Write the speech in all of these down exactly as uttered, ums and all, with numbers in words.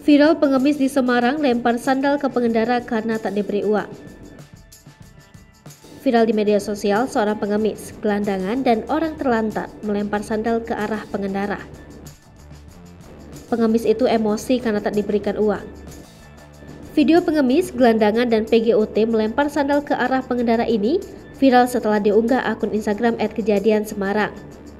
Viral pengemis di Semarang lempar sandal ke pengendara karena tak diberi uang. Viral di media sosial, seorang pengemis, gelandangan, dan orang terlantar melempar sandal ke arah pengendara. Pengemis itu emosi karena tak diberikan uang. Video pengemis, gelandangan, dan P G O T melempar sandal ke arah pengendara ini viral setelah diunggah akun Instagram et kejadian Semarang.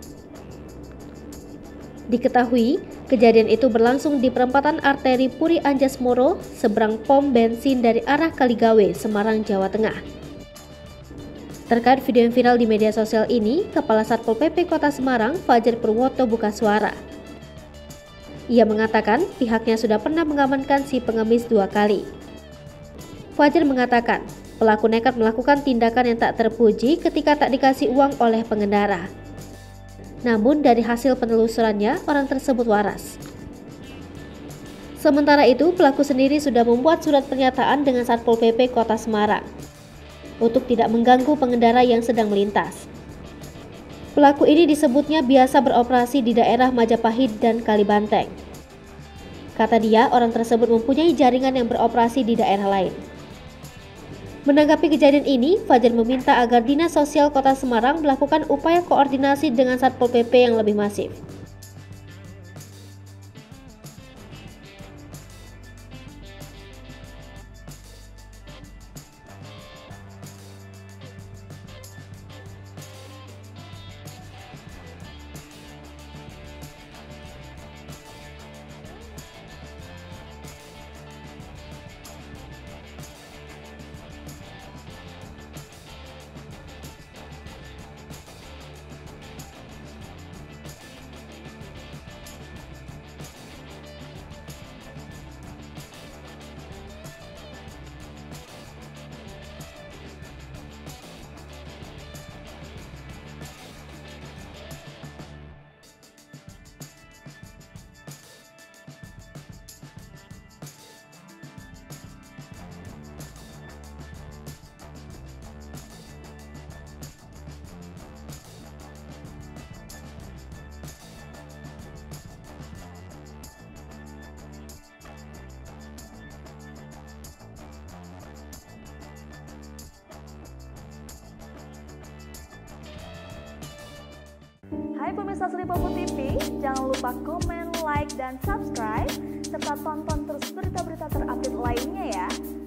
Diketahui, kejadian itu berlangsung di perempatan arteri Puri Anjasmoro, seberang pom bensin dari arah Kaligawe, Semarang, Jawa Tengah. Terkait video yang viral di media sosial ini, Kepala Satpol P P Kota Semarang, Fajar Purwoto, buka suara. Ia mengatakan pihaknya sudah pernah mengamankan si pengemis dua kali. Fajar mengatakan, pelaku nekat melakukan tindakan yang tak terpuji ketika tak dikasih uang oleh pengendara. Namun dari hasil penelusurannya, orang tersebut waras. Sementara itu, pelaku sendiri sudah membuat surat pernyataan dengan Satpol P P Kota Semarang untuk tidak mengganggu pengendara yang sedang melintas. Pelaku ini disebutnya biasa beroperasi di daerah Majapahit dan Kalibanteng. Kata dia, orang tersebut mempunyai jaringan yang beroperasi di daerah lain. Menanggapi kejadian ini, Fajar meminta agar Dinas Sosial Kota Semarang melakukan upaya koordinasi dengan Satpol P P yang lebih masif. Hai pemirsa Selipopo T V, jangan lupa komen, like, dan subscribe, serta tonton terus berita-berita terupdate lain.